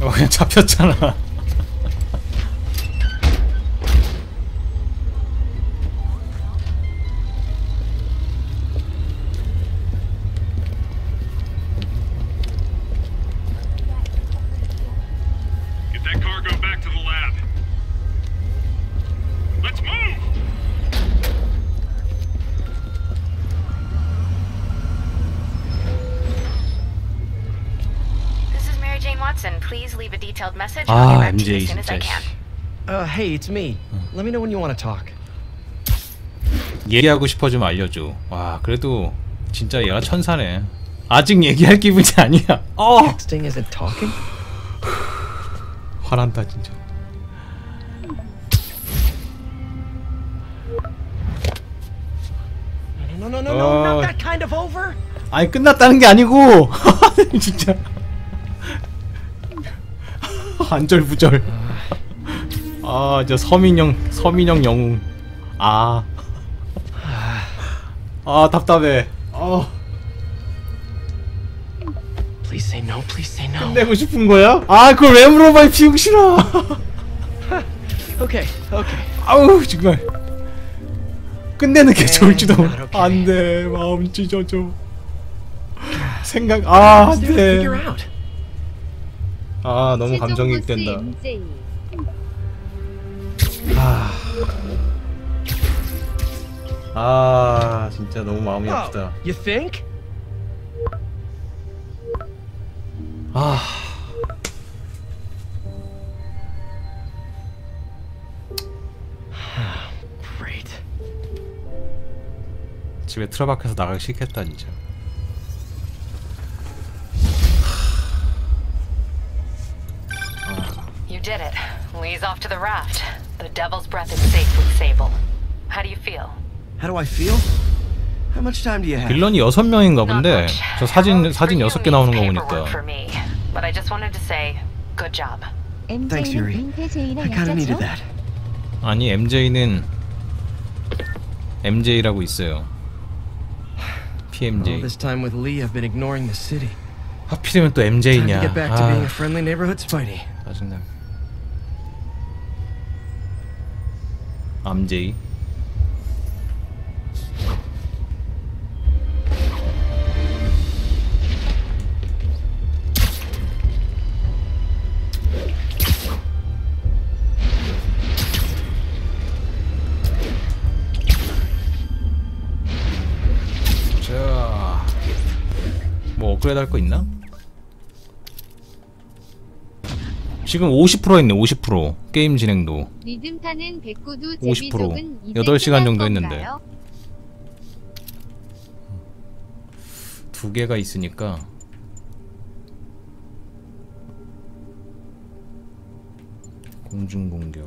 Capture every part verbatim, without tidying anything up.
어, 그냥 잡혔잖아. 아, 엠제이 진짜. Uh, hey, it's me. Let me know when you want to talk. 얘기하고 싶어지면 알려줘. 와, 그래도 진짜 얘가 천사네. 아직 얘기할 기분이 아니야. 어. Texting isn't talking? 화난다 진짜. No, no, no, no, not that kind of over. 아니 끝났다는 게 아니고 진짜 안절부절. 아, 저 서민영 서민영 영웅. 아, 아 답답해. 어. Please say no, please say no. 끝내고 싶은 거야? 아, 그걸 왜 물어봐, 비용신아. Okay, okay. 아우 정말. 끝내는 게 좋을지도. 안돼, 마음 찢어져. 생각 아 안돼. 아 너무 감정이입된다. 아, 아 진짜 너무 마음이 아프다. You think? 아. Great. 집에 틀어박혀서 나가기 싫겠다 진짜. You did it. Lee's off to the raft. The Devil's Breath is safe with Sable. How do you feel? How do I feel? How much time do you have? 빌런이 여섯 명인가 본데 저 사진 사진 여섯 개 나오는 거 보니까. But I just wanted to say, good job. Thanks, Yuri. I kind of needed that. 아니 엠제이는 엠제이라고 있어요. 피엠제이. All this time with Lee, I've been ignoring the city. 하필이면 또 엠제이냐. Time to get back to being a friendly neighborhood Spidey. 짜증나. 암제이. 자, 뭐 업그레이드 할 거 있나? 지금 오십 퍼센트 했네. 오십 퍼센트 게임 진행도 오십 퍼센트 여덟 시간 정도 했는데 두 개가 있으니까 공중공격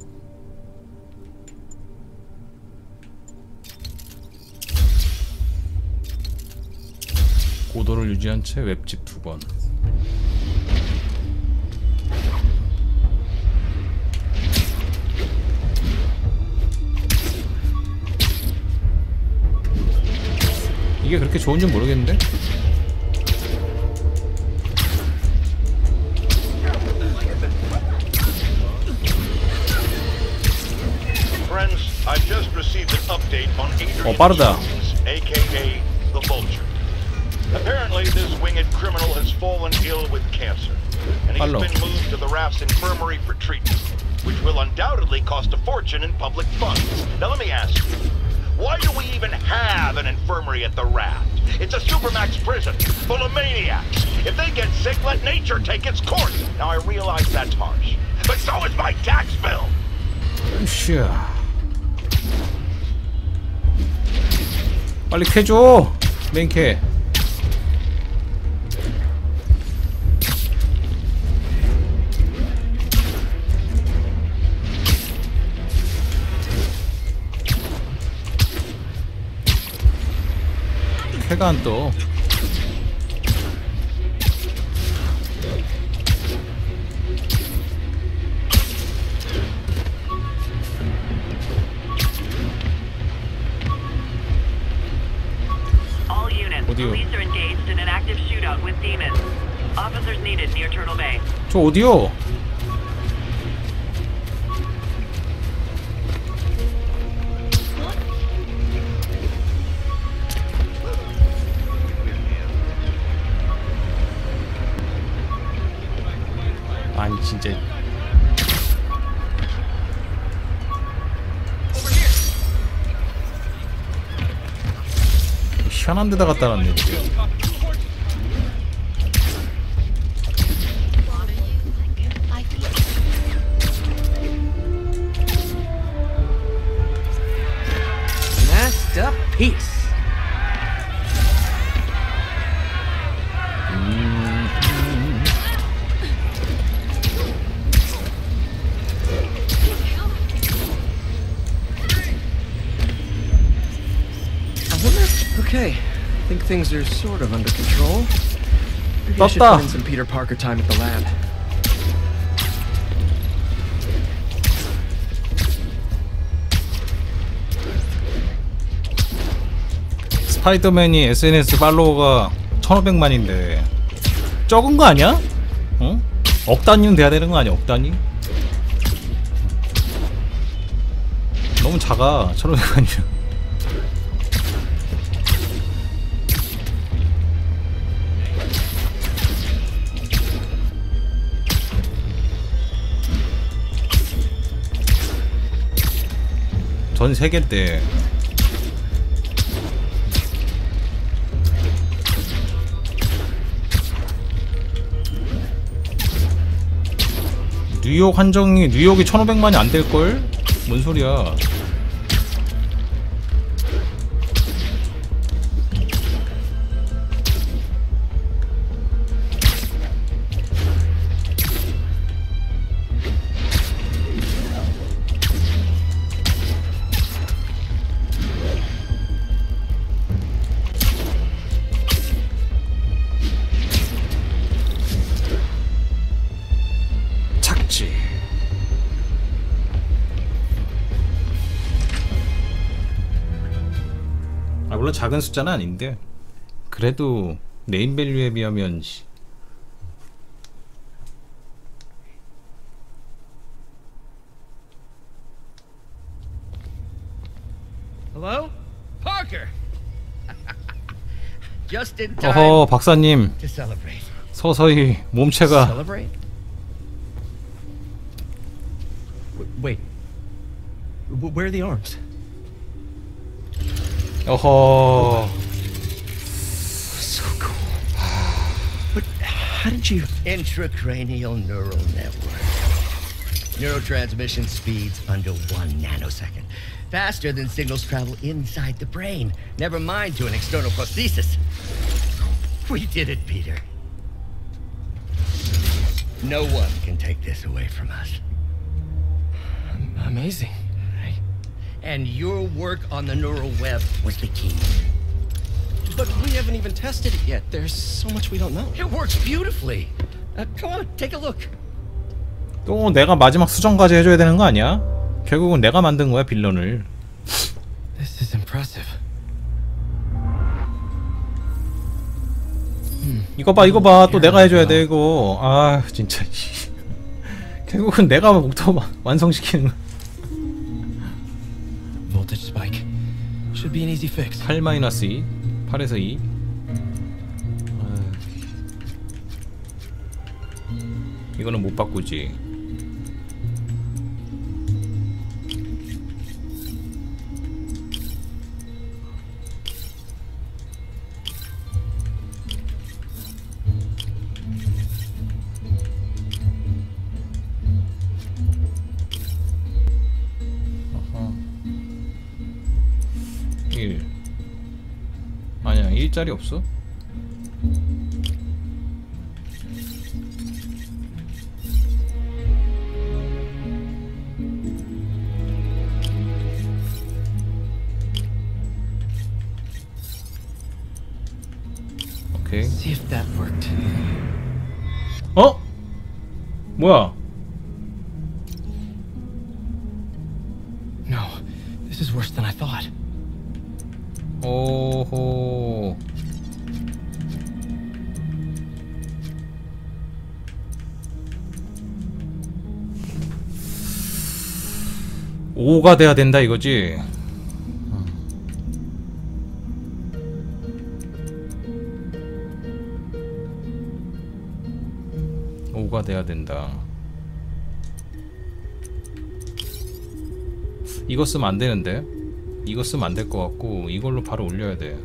고도를 유지한 채 웹집 두 번. 이게 그렇게 좋은지 모르겠는데? 어 빠르다. aka the Vulture. Apparently, this winged criminal has fallen ill with cancer, and he's been moved to the raft's infirmary for treatment, which will undoubtedly cost a fortune in public funds. Now, let me ask you, why do we even have an infirmary at the raft? It's a supermax prison full of maniacs. If they get sick, let nature take its course. Now, I realize that's harsh, but so is my tax bill. 으쌰. 빨리 캐줘, 맨캐. 캐가 안 떠. All units, police are engaged in an active shootout with demons. Officer Repairs needed near Turtle Bay. 저 어디요? 아니 진짜 희한한 데다 갖다 놨네 진짜. Peace. Okay, I think things are sort of under control. Maybe I should put in some Peter Parker time at the lab. 스파이더맨이 에스엔에스 팔로워가 천오백만인데 적은 거 아니야? 어? 억 단위는 돼야 되는 거 아니야? 억 단위? 너무 작아. 천오백만이면. 전 세계인데 뉴욕 한정이 뉴욕이 천오백만이 안 될걸? 뭔 소리야. 아 물론 작은 숫자는 아닌데 그래도 네임밸류에 비하면 Hello? Parker. Just in time. 어허 박사님 To celebrate. 서서히 몸체가 Celebrate? Wait. Where are the arms? 어허 So cool. But how did you? Intracranial neural network. Neurotransmission speeds under one nanosecond. Faster than signals travel inside the brain. Never mind to an external prosthesis. We did it, Peter. No one can take this away from us. Amazing. And your work on the neural web was the key. But we haven't even tested it yet. There's so much we don't know. It works beautifully. Uh, come on, take a look. 또 내가 마지막 수정까지 해줘야 되는 거 아니야? 결국은 내가 만든 거야 빌런을. This is impressive. 이거 봐 이거 봐 또 내가 해줘야 돼 이거. 아 진짜 결국은 내가 목터 완성시키는 거. Voltage spike. Should be an easy fix. 팔 마이너스 이 팔에서 이. 이거는 못 바꾸지. 일 아니야 일짜리 없어? 오케이. See if that worked. 어? 뭐야? No, this is worse than I thought. 오호. 오가 돼야 된다 이거지. 오가 돼야 된다. 이거 쓰면 안 되는데. 이거 쓰면 안 될 것 같고 이걸로 바로 올려야 돼.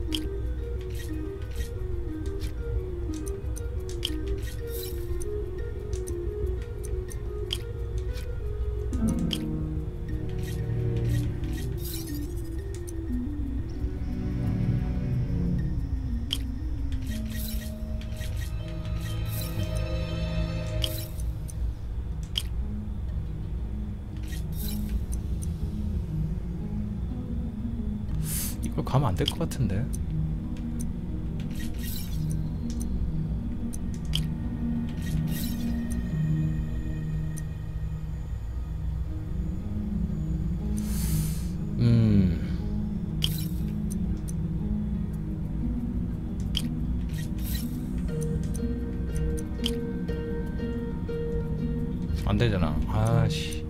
이거 가면 안 될 것 같은데. 음. 안 되잖아. 아씨.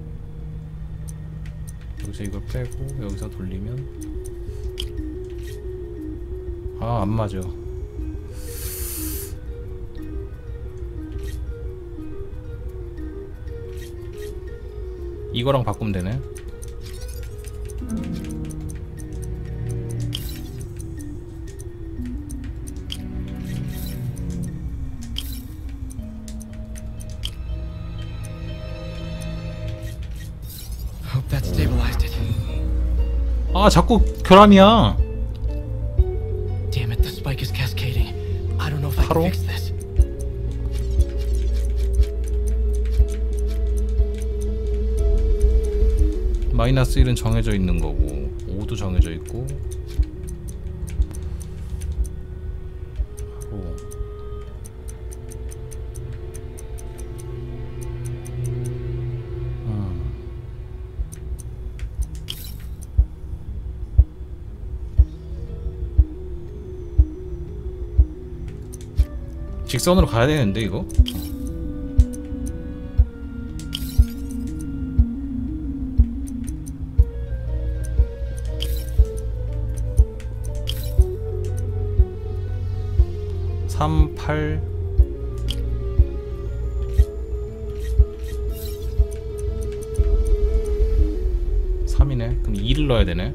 여기서 이걸 빼고 여기서 돌리면 아, 안 맞아. 이거랑 바꾸면 되네. Hope that stabilized it. 아, 자꾸 결함이야. Damn it, the spike is cascading. I don't know if I can fix this. 마이너스 일은 정해져 있는 거고 오도 정해져 있고 오. 음. 직선으로 가야 되는데 이거? 삼, 팔 삼이네. 그럼 이를 넣어야 되네.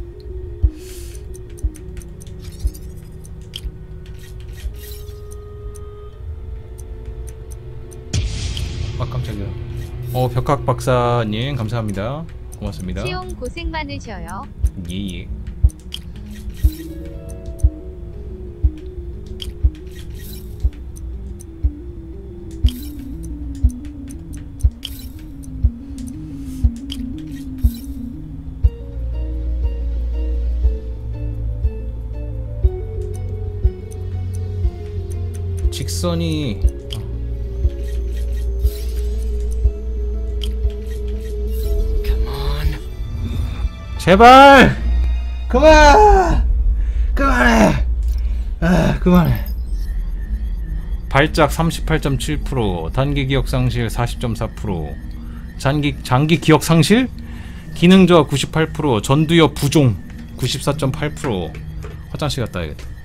아, 깜짝이야. 어, 벽학 박사님 감사합니다. 고맙습니다. 시용 고생 많으셔요. 예예. 직선이 Come on. 제발 그만 그만해 아 그만해. 발작 삼십팔 점 칠 퍼센트, 단기 기억 상실 사십 점 사 퍼센트, 장기 장기 기억 상실, 기능 저하 구십팔 퍼센트, 전두엽 부종 구십사 점 팔 퍼센트. 화장실 갔다 와야겠다.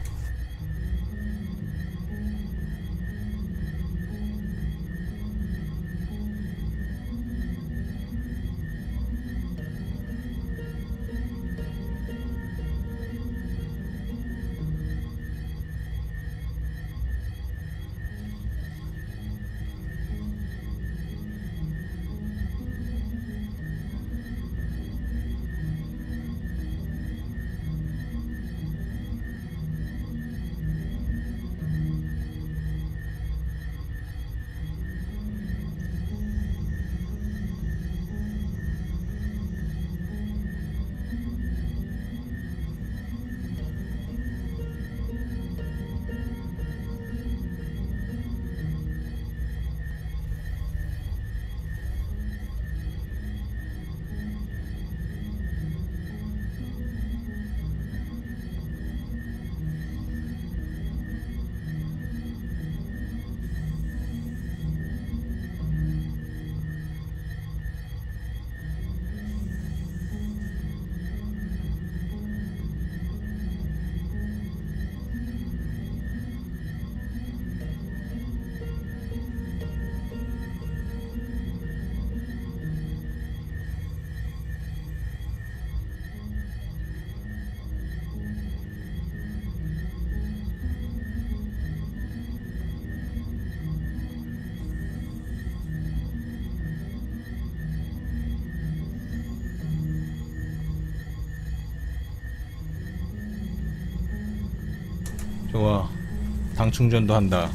좋아. 당 충전도 한다.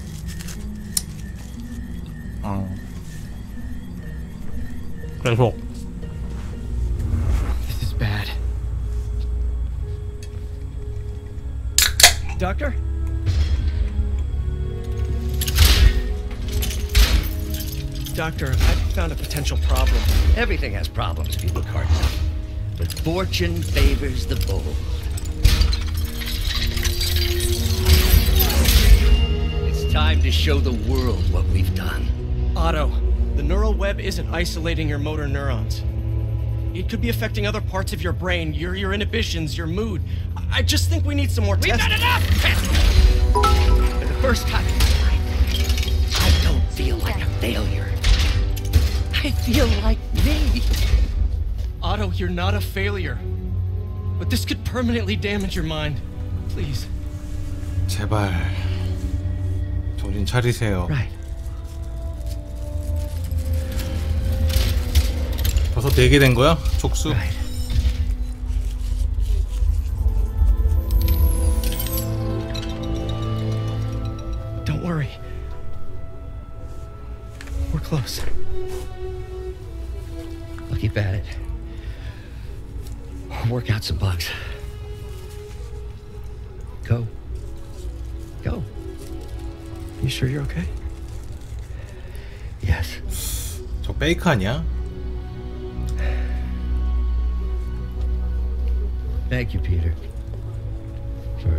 어. 계속. This is bad. Doctor? Doctor, I found a potential problem. Everything has problems if you look hard enough. But fortune favors the bold. It's time to show the world what we've done. Otto, the neural web isn't isolating your motor neurons. It could be affecting other parts of your brain, your your inhibitions, your mood. I just think we need some more We've tests. got enough tests! For the first time in my life, I don't feel like a failure. I feel like me. Otto, you're not a failure. But this could permanently damage your mind. Please. 제발 정신 차리세요. Right. 벌써 네 개 된 거야? 촉수? Right. Don't worry. We're close. I'll keep at it. Work out some bugs. Go. Go. You sure you're okay? Yes. 저 페이크 아니야? Thank you, Peter. For...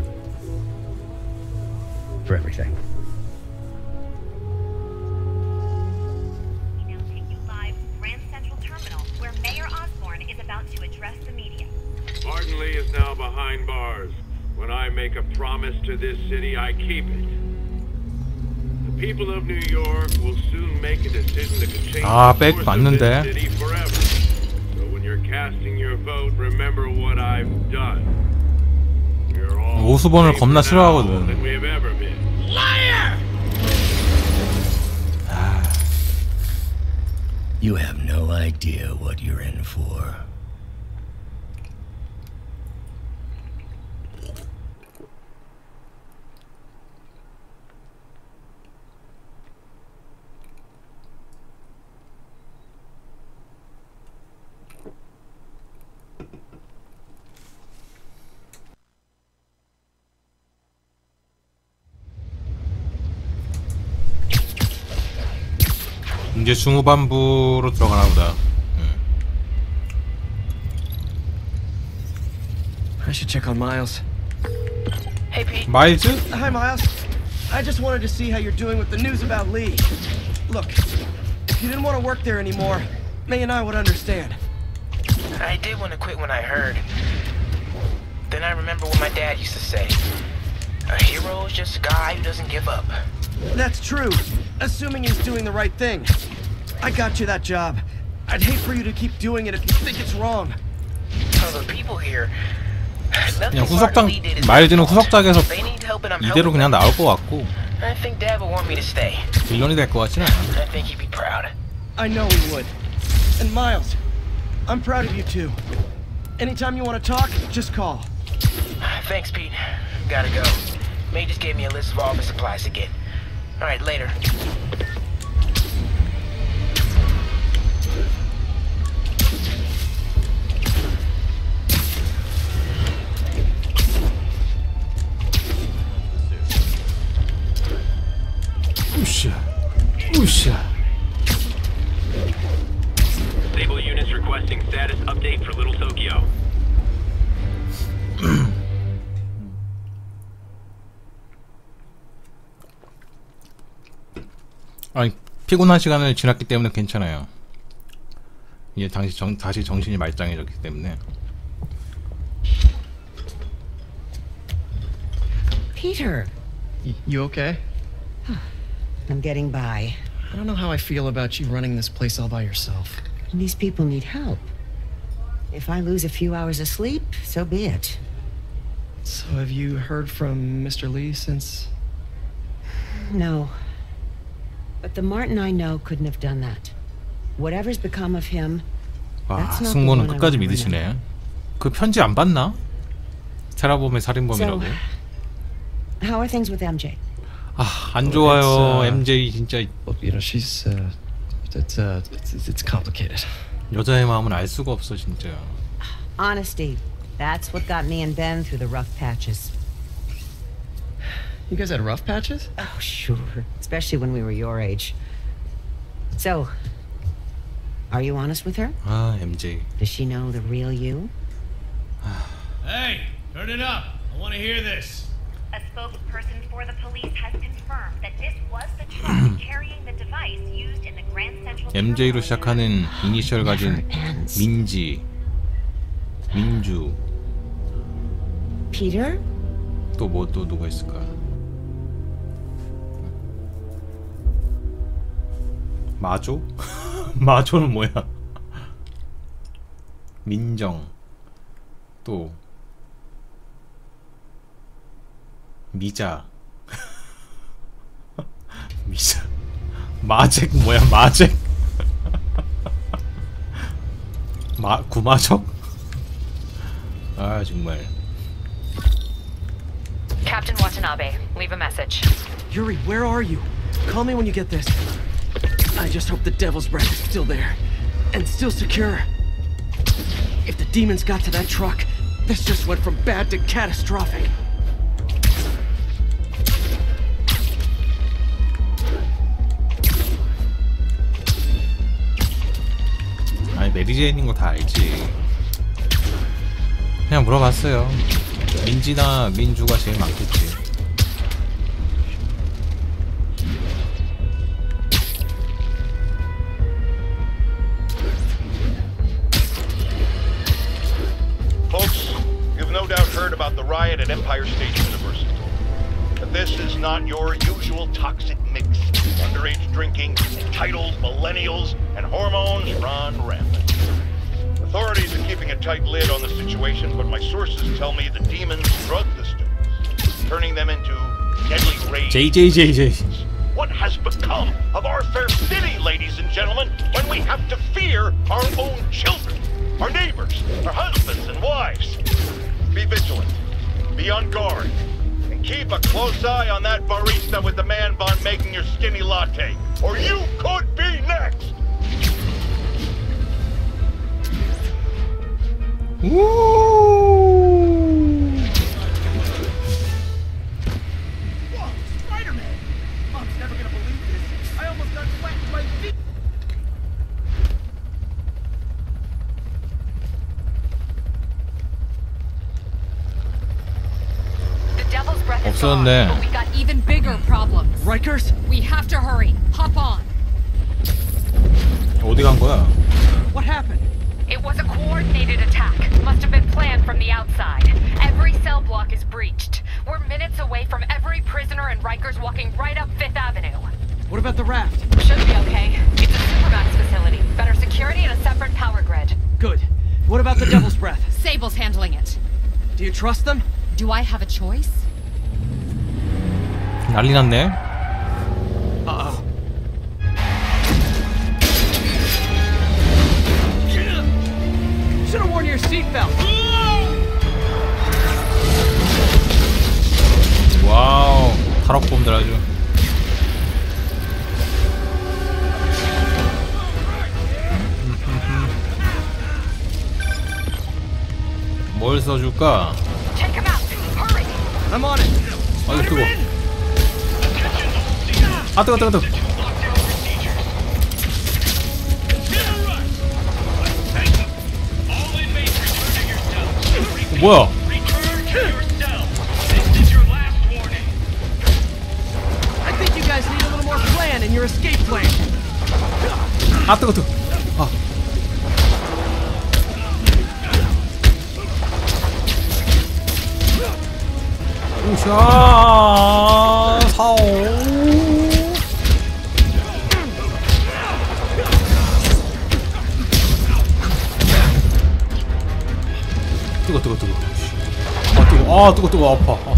for everything. We now take you live to Grand Central Terminal, where Mayor Osborne is about to address the media. Martin Lee is now behind bars. When I make a promise to this city, I keep it. The people of New York will soon make a decision that could change 아, the 백 course of 맞는데. this city forever. So when you're casting your vote, remember what I've done. We're all 오수번을 safer 겁나 now 싫어하거든. than we've ever been. Liar! You have no idea what you're in for. 이제 중후반부로 들어가나 보다. I should check on Miles. Hey, Pete. 마일즈? Hi, Miles. I just wanted to see how you're doing with the news about Lee. Look, if you didn't want to work there anymore, May and I would understand. I did want to quit when I heard. Then I remember what my dad used to say. A hero is just a guy who doesn't give up. That's true, assuming he's doing the right thing. I got you that job. I'd hate for you to keep doing it if you think it's wrong. So the people here. 그냥 후석장 마일즈는 후석작에서 They need help and I'm 이대로 helping 그냥 them. 나올 것 같고 I think Dad would want me to stay. 빌런이 될 것 같진 않아. I think he'd be proud. I know he would. And Miles, I'm proud of you too. Anytime you want to talk, just call. Thanks, Pete. Gotta go. May just gave me a list of all the supplies to get. All right, later. 우샤, 우샤. Stable units requesting status update for Little Tokyo. 아니 피곤한 시간을 지났기 때문에 괜찮아요. 이제 다시 정, 다시 정신이 말짱해졌기 때문에. Peter, Y- you okay? I'm getting by. I don't know how I feel about you running this place all by yourself. These people need help. If I lose a few hours of sleep, so be it. So have you heard from Mister Lee since? No. But the Martin I know couldn't have done that. Whatever's become of him, 와, that's not the 승모는 one I 끝까지 wanna 믿으시네. 그 편지 안 봤나? 테라범의 살인범이라고. So, How are things with M J? 아, 안 좋아요. It's, uh, 엠제이 진짜 Well, you know, she's uh, it's uh, it's, it's complicated. 여자의 마음은 알 수가 없어 진짜. Honesty. That's what got me and Ben through the rough patches. You guys had rough patches? Oh, sure. Especially when we were your age. So, are you honest with her? 아, 엠제이. Does she know the real you? Hey, turn it up. I want to hear this. A spokesperson for the police has confirmed that this was the truck carrying the device used in the Grand Central. 엠제이로 시작하는 이니셜 가진 민지, 민주. Peter? 또 뭐 또 누가 있을까? 마조? 마조는 뭐야? 민정. 또 미자. 미자. 마잭 뭐야? 마잭. 마 구마적? 아 정말. Captain Watanabe, leave a message. Yuri, where are you? Call me when you get this. I just hope the Devil's Breath is still there. And still secure. If the demons got to that truck, this just went from bad to catastrophic. 아니 메리제인인 거 다 알지. 그냥 물어봤어요. 민지나 민주가 제일 많겠지. Folks, you've no doubt heard about the riot at Empire State University. But this is not your usual toxic mix. Underage drinking, entitled millennials, and hormones run rampant. Authorities are keeping a tight lid on the situation, but my sources tell me the demons drug the students, turning them into deadly rage. J J J J. What has become of our fair city, ladies and gentlemen, when we have to fear our own children, our neighbors, our husbands and wives? Be vigilant, be on guard, and keep a close eye on that barista with the man bun making your skinny latte, or you could be next! Woo! Whoa, Spider-Man! Mom's never gonna believe this. I almost got whacked by feet. The Devil's Breath is 없었는데. gone, but we got even bigger problems. Rikers? We have to hurry. Hop on. 어디 간 거야? What happened? It was a coordinated attack. Must have been planned from the outside. Every cell block is breached. We're minutes away from every prisoner and Rikers walking right up Fifth Avenue. What about the raft? Should be okay. It's a Supermax facility. Better security and a separate power grid. Good. What about the Devil's Breath? Sable's handling it. Do you trust them? Do I have a choice? 난리 났네. Uh-oh. Should have worn your seatbelt. 와우. 탈옥범들 아주. 뭘 써줄까? Check him out. Hurry. I'm on it. 아이고 뜨거. 아 뜨거 뜨거 뜨거. 어, 뭐야? I think you guys need a little more plan in your escape plan. 아 뜨거 뜨거. 아. 우샤 사오. 뜨거 뜨거 뜨거. 아 뜨거. 아 뜨거 뜨거 아파. 아.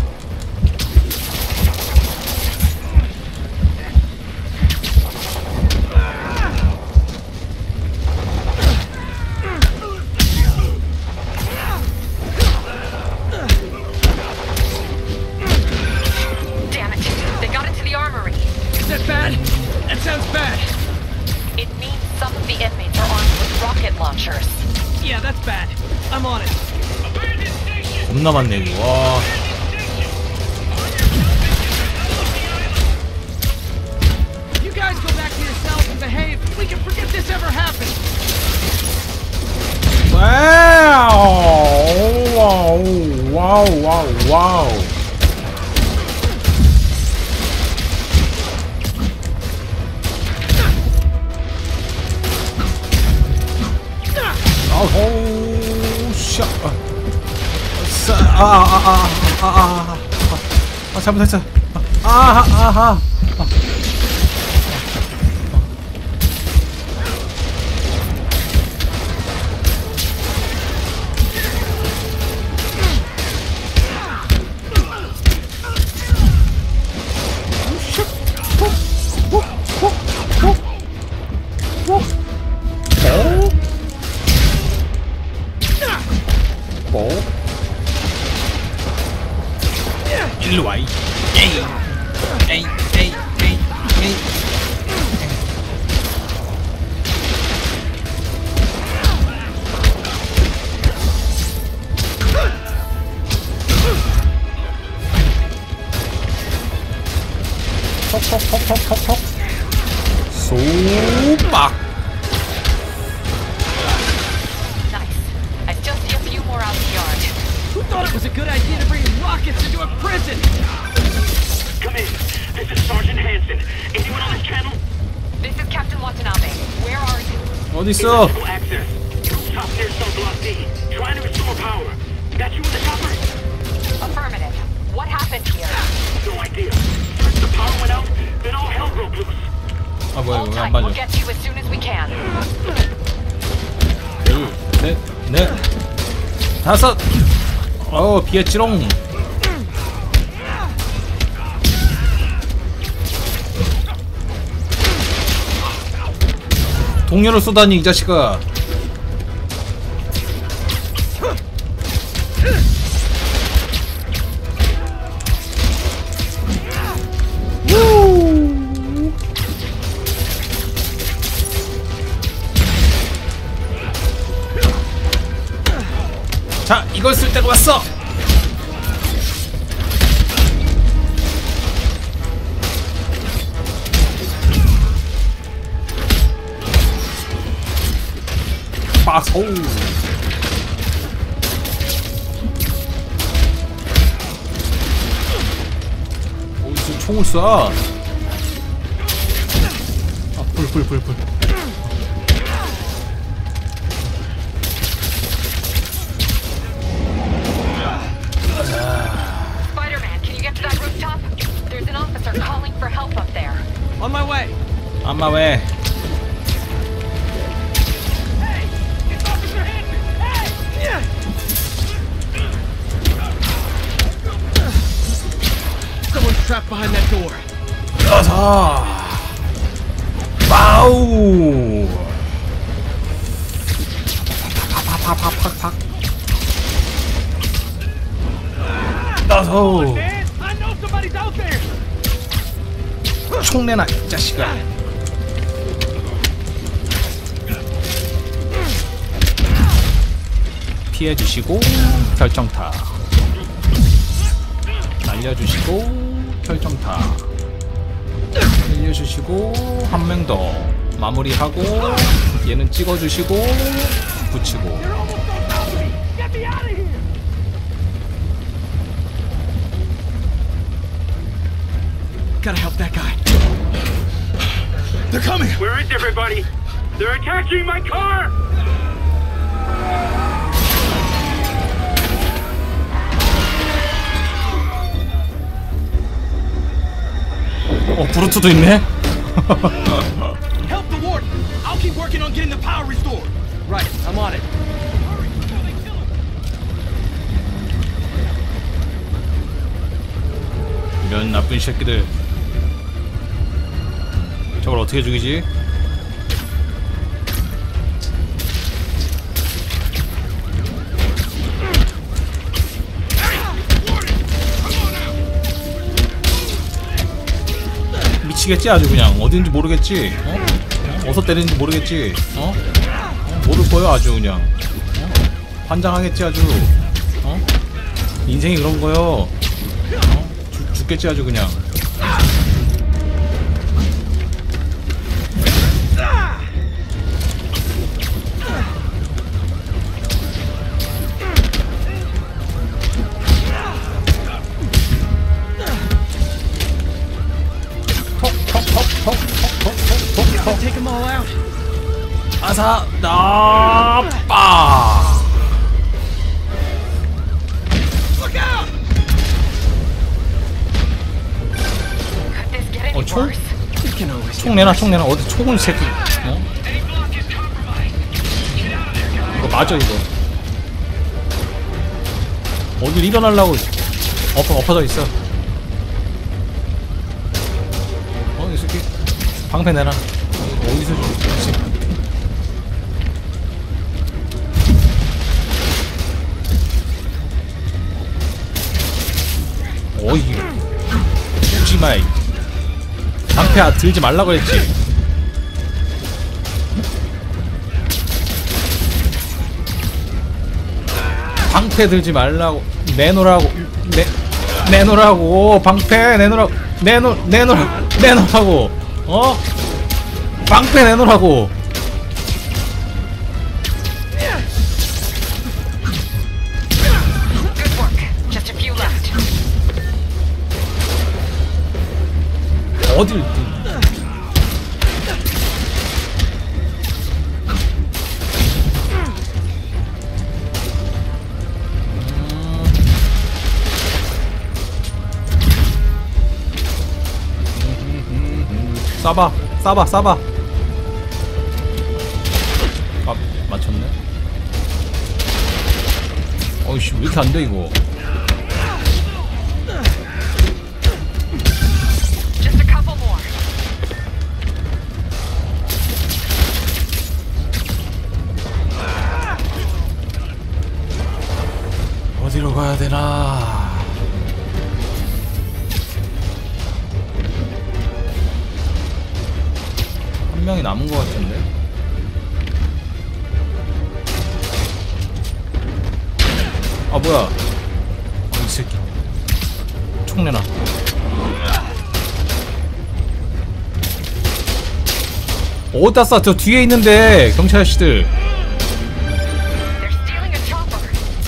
It means some of the inmates are armed with rocket launchers. Yeah, that's bad. I'm on it. 겁나 많네 이거. 와. You guys go back to your cells and behave. We can forget this ever happened. 와우 와우 와우 와우 와우. 아우 샤. 아아아아아아 아 잘못했어. 아아아아 일로 와. 에이 에이 에이 에이 에이. 톡톡톡톡톡톡. 소박. Nice. I still see a few more out in the yard. Who thought it was a good idea to bring rockets into a prison? Come in. This is Sergeant Hansen. Anyone on this channel? This is Captain Watanabe. Where are you? 어디 있어? Access. Top near Cell Block D. Trying to restore power. That you in the chopper? Affirmative. What happened here? No idea. First the power went out, then all hell broke loose. 아 뭐야 Hold 이거 안 tight. We'll 맞아. get to you as soon as we can. 둘, 셋, 넷, 다섯. 어 비했지롱. 동료를 쏘다니 이 자식아. 자, 이걸 쓸 때가 왔어. 빠소. 어디서 총을 쏴? 아, 불, 불, 불, 불. Spider-Man, can you get to that rooftop? There's an officer calling for help up there. On my way. On my way. Hey! It's Officer Hansen! Hey! Yeah! Someone's trapped behind that door. 여섯. 와우. 팍팍팍팍팍. 여섯. Man, I know somebody's out there. 총내나 이 자식아. 피해주시고 결정타. 날려주시고 결정타. 날려주시고 한 명 더 마무리하고 얘는 찍어주시고 붙이고. You're almost on top of me. Get me out of here. Gotta help that guy. They're coming. Where is everybody? They're attacking my car! 어 브루트도 있네. Help the warden. I'll keep working on getting the power restored. Right, I'm on it. 이런 나쁜 새끼들. 저걸 어떻게 죽이지? 미치겠지 아주 그냥 어딘지 모르겠지. 어? 어디서 때리는지 모르겠지. 어? 어? 모를 거야 아주 그냥. 어? 환장하겠지 아주. 어? 인생이 그런 거요. 어? 죽, 죽겠지 아주 그냥. Take them all out. 아사 나빠. Look out! Could this get any 어, 총? worse? We can always 총 내놔 총 내놔. 어디 총을 새끼. 어? 이거 맞아 이거. 어딜 일어나려고 엎어, 엎어져 있어. 어, 이 새끼 방패 내놔. 어디서 죽지? 어이 죽지마. 방패 들지 말라고 했지. 방패 들지 말라고. 내놓으라고. 내 내놓으라고. 방패 내놓으라고. 내놓 내놓으라고. 내놓으라고. 어? 방패 내놓으라고. Good work. Just a few left. 어딜 쏴봐 쏴봐 쏴봐. 아 맞췄네. 어이씨 왜 이렇게 안돼 이거. Just a couple more. 어디로 가야 되나. 한 명이 남은 것 같은데. 아 뭐야. 어, 이 새끼 총 내놔. 어디다 쏴. 저 뒤에 있는데 경찰 아저씨들. They're stealing a chopper.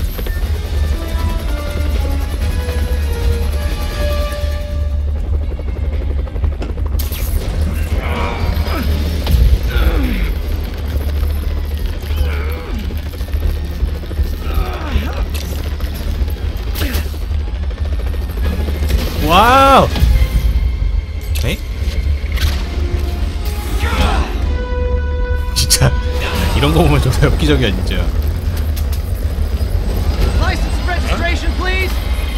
와우. 에이? 진짜 이런 거 보면 정말 엽기적이야 진짜. License and registration, please.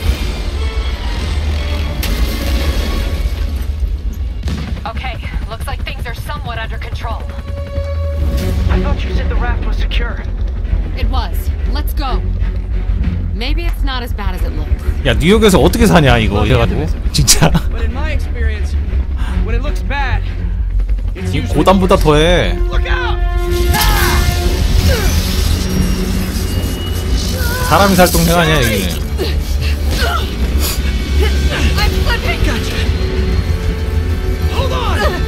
Okay, looks like things are somewhat under control. I thought you said the raft was secure. It was. Let's go. Maybe it's not as bad as it looks. 야 뉴욕에서 어떻게 사냐 이거 이래가지고 진짜. But in my experience, when it looks bad, it's 이 usually 고담보다 더해. Look out! 사람이 살 동네 아니야 여기는. I'm slipping. Gotcha. Hold on.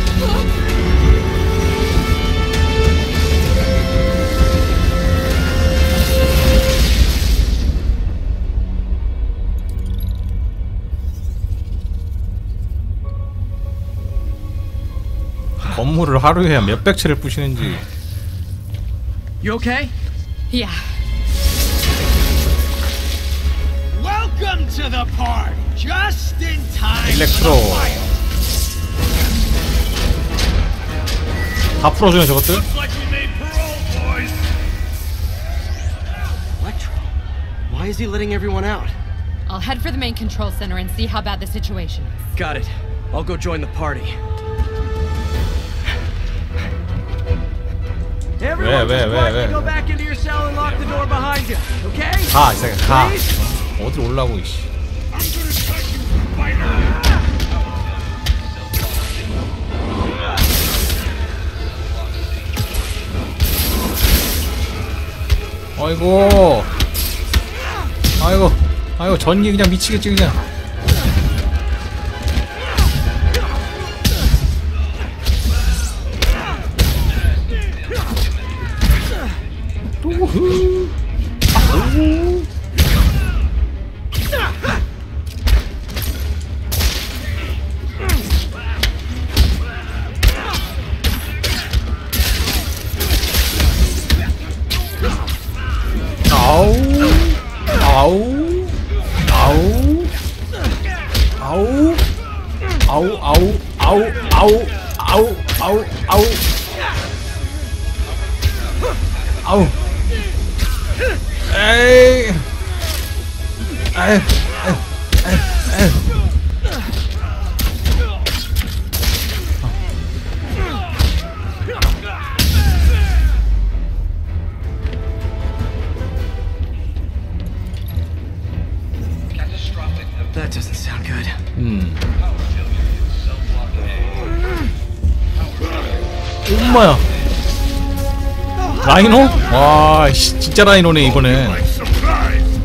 건물을 하루에 몇백 채를 부시는지. You okay? Yeah. Welcome to the party. Just in time. 일렉트로 다 풀어주네 저것들. Looks like we made parole, boys. Electro, why is he letting everyone out? I'll head for the main control center and see how bad the situation is. Got it. I'll go join the party. Everyone, 왜, just 왜, quietly 왜, go 왜. back into your cell and lock the door behind you. Okay? 가, 이 새끼 가. Please? 어디로 올라고 이씨. I'm gonna cut you, spider. 아이고 아이고 아이고 전기 그냥 미치겠지 그냥. 우후 아우 아우 아우 아우 아우 아우 아우 아우 아우 아우 아우 아우 아우 에이 에이 에이 에이 에이 That doesn't sound good. 음. 엄마야. 라이노? 와, 씨, 진짜 라이노네 이거는. Surprise!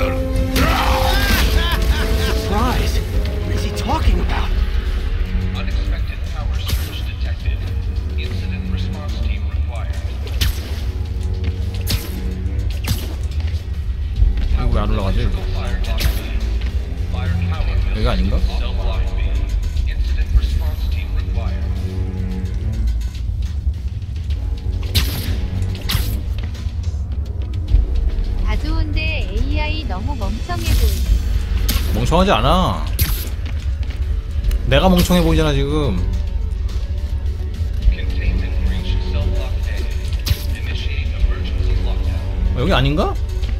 What is he talking about? Unexpected power surge detected. Incident response team required. 이거 왜 안 올라가지? 여기 아닌가? 다 좋은데 에이아이 너무 멍청해 보이네. 멍청하지 않아. 내가 멍청해 보이잖아 지금. 어, 여기 아닌가?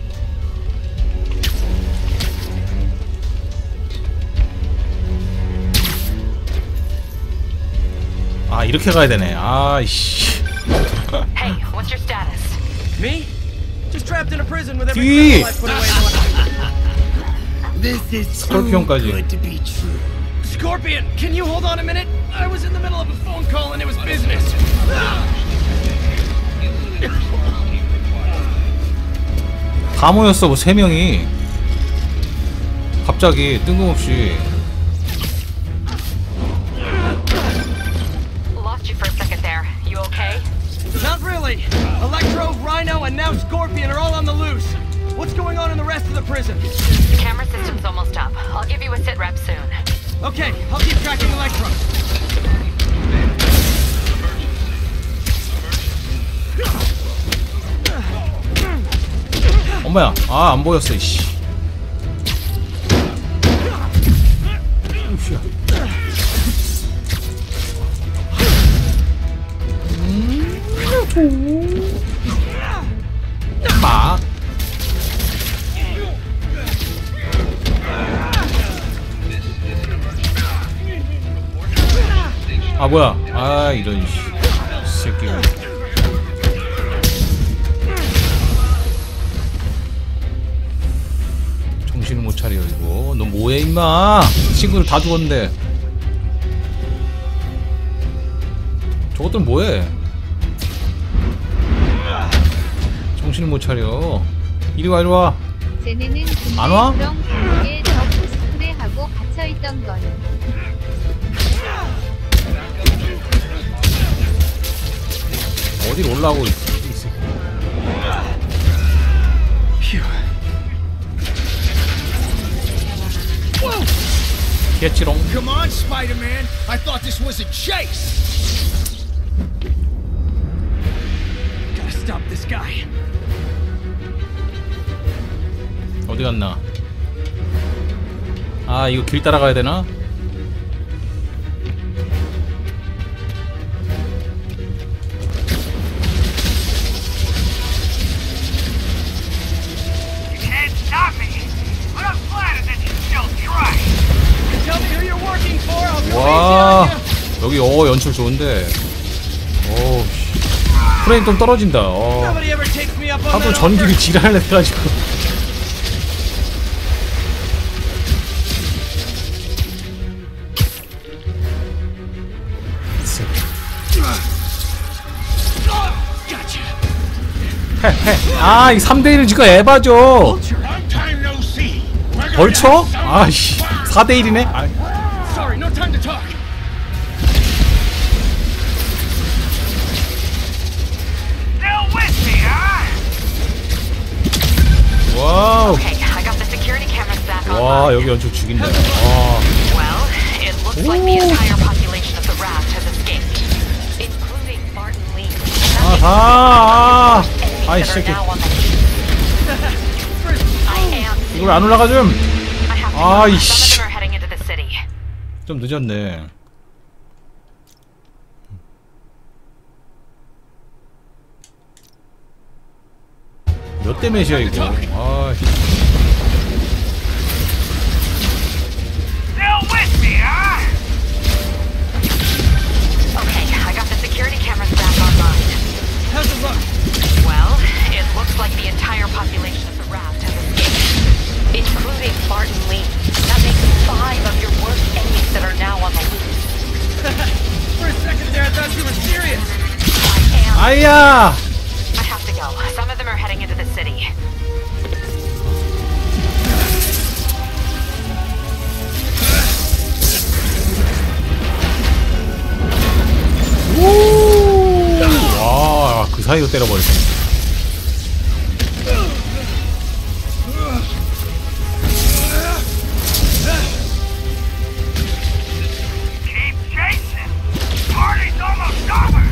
아 이렇게 가야 되네. 아이씨. Hey, what's your status? Me? Just trapped in a prison with every 뒤. criminal I put away in the This is 스콜피온까지. good to be true. Scorpion, can you hold on a minute? I was in the middle of a phone call and it was business. 다 모였어 뭐 세 명이. 갑자기 뜬금없이. Lost you for a second there. You okay? Not really. Electro, Rhino, and now Scorpion are all on the loose. What's going on in the rest of the prison? The camera system's almost up. I'll give you a sit rep soon. Okay, I'll keep tracking Electro. 엄마야. 아 안 보였어 이씨. 막. 아 뭐야? 아 이런 씨 새끼가. 정신을 못 차려 이거. 너 뭐해 임마? 친구들 다 죽었는데. 저것들 뭐해? 정신을 못 차려. 이리 와 이리 와. 쟤네는 안 와? 그런 감옥에 저 코스프레하고 갇혀있던 거는. 어디로 올라오고 있어? 개치롱. Come on, Spider-Man. I thought this was a chase. Gotta stop this guy. 어디 갔나? 아 이거 길 따라가야 되나? 와 여기 어 연출 좋은데. 오 프레임 좀 떨어진다. 어. 하도 전기를 지랄을 해가지고. 아, 이 삼 대 일은 지금 에바죠. 벌쳐? 아이씨, 사 대 일이네. 아. Sorry, no time to talk. Still with me, huh? 와우. Okay, I got the security cameras back on. 와, 여기 연출 죽인다. 와. Well, it looks like the entire population of the raft has escaped, including Martin Lee. 아하. 아이 That are 새끼. now on the I am. 이걸 안 올라가 좀. 아이씨. Some of them are heading into the city. 좀 늦었네. 몇 대 몇이야 이거. 아이씨. Still with me, huh? Okay, I got the security cameras back online. How's it look? Well, it looks like the entire population of the raft has escaped, including Martin Lee. That makes five of your worst enemies that are now on the loose. For a second there, I thought you were serious. I am. 아야. I have to go. Some of them are heading into the city. 와, 그 사이로 때려버렸네. Keep chasing. Party's almost over.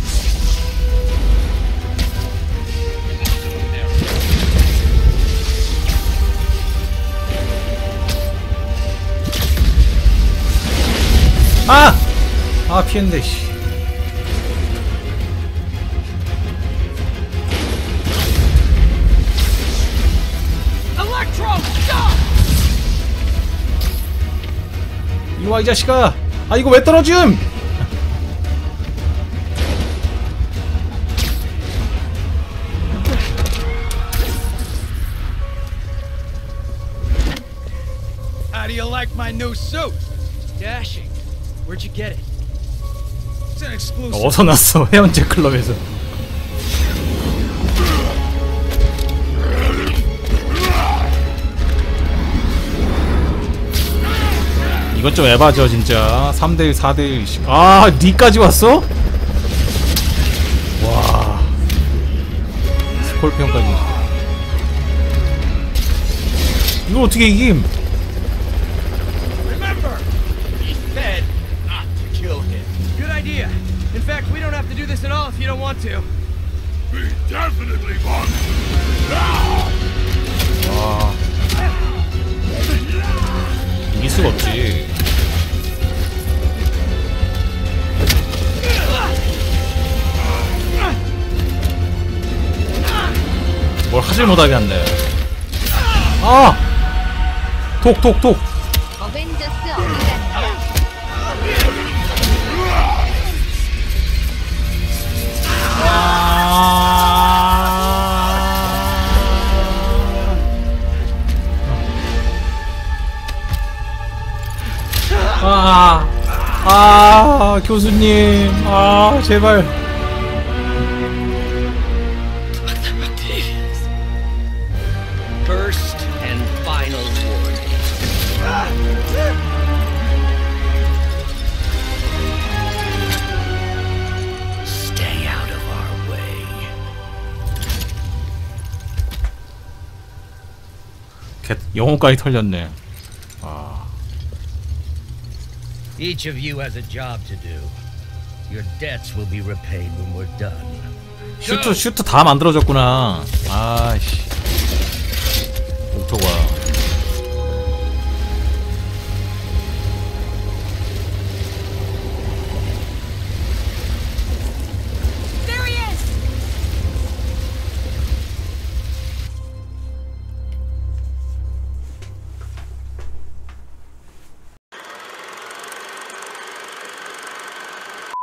아! 아, 피했는데, 씨. Electro, stop! 이리 와, 이 자식아! 아, 이거 왜 떨어짐! How do you like my new suit? Dashing. Where'd you get it? It's an exclusive. 어디서 났어? 해운제 클럽에서. 이것 좀 에바죠 진짜. 삼 대 일, 사 대 일. 아, 니까지 왔어? 와. 스콜피온까지. 이걸 어떻게 이김? Remember, he said not to kill him. Good idea. In fact, we don't have to do this at all if you don't want to. We definitely want to. 와. 이길 수가 없지. 뭘 하질 못하게 한대. 아! 독, 독, 독! 어벤져스 어디갔냐? 아, 아, 교수님, 아, 제발. First and final warning. Stay out of our way. 개, 영혼까지 털렸네. 아. Each of you has a job to do. Your debts will be repaid when we're done. 슈트, 슈트 다 만들어졌구나. 아이씨. 옥토가.